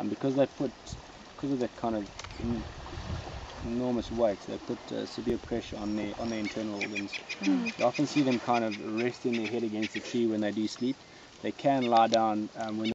Because of that kind of enormous weight, they put severe pressure on their internal organs. You often see them kind of resting their head against the tree when they do sleep. They can lie down when